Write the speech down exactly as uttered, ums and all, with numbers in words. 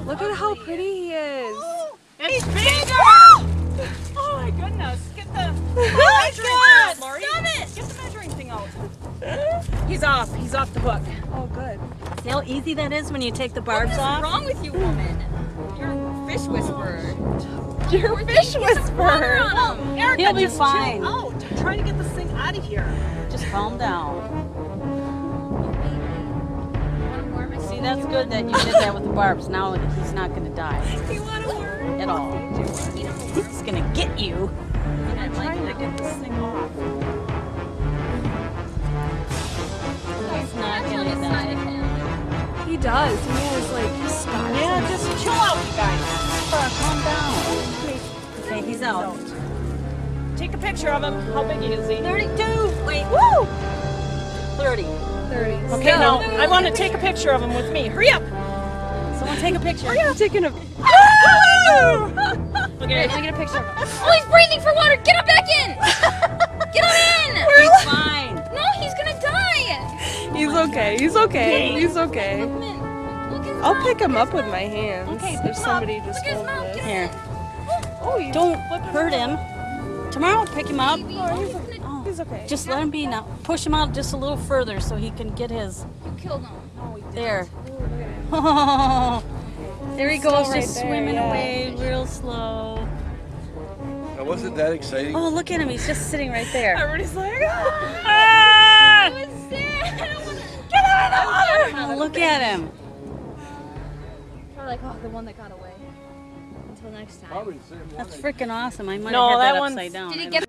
Look at how pretty he is. He's bigger! Oh my goodness. Get the Oh measuring thing out, Lori. Stop it! Get the measuring thing out. He's off. He's off the hook. Oh, good. See how easy that is when you take the barbs What's off? wrong with you, woman? You're a fish whisperer. You're a fish whisperer. on him. Erica, He'll be just fine. chill out. I'm trying to get this thing out of here. Just calm down. Want more, Miss See, that's good that you did that with the barbs. Now he's not going to die You want more? at all. He's going to get you. I'm trying to get this thing off. He's not That's on going the to side of die. him. He does. He has like scars. Yeah, just chill out, you guys. Calm down. Okay, he's out. Take a picture of him. How big is he? thirty-two. Wait. Woo! thirty. thirty. Okay, now I want to take a picture of him with me. Hurry up. Someone take a picture. I'm taking a. Look at Let me get a picture of him. Oh, he's breathing for water. Get him back in. Get him in. He's fine. No, he's gonna die. He's okay. He's okay. He's okay. Look at him. Look at his I'll mouth. pick him up with my hands. Okay, pick if him up. somebody just Look at his holds mouth. it. Get him Here. in. Oh, you Don't hurt him. Tomorrow I'll pick him up. Baby, oh, he's gonna- Oh, He's okay. just let him be now. Push him out just a little further so he can get his. You killed him. There. Ooh, look at him. There he Still goes, right just there, swimming yeah. away real slow. Now, wasn't that exciting? Oh, look at him. He's just sitting right there. Everybody's like, ah! It was sad. I don't wanna. Get out of the water! Oh, look at him. Probably like, oh, the one that got away. Until next time. Probably the same one. That's freaking awesome. I might No, have had that that one's- upside down. Did I he don't get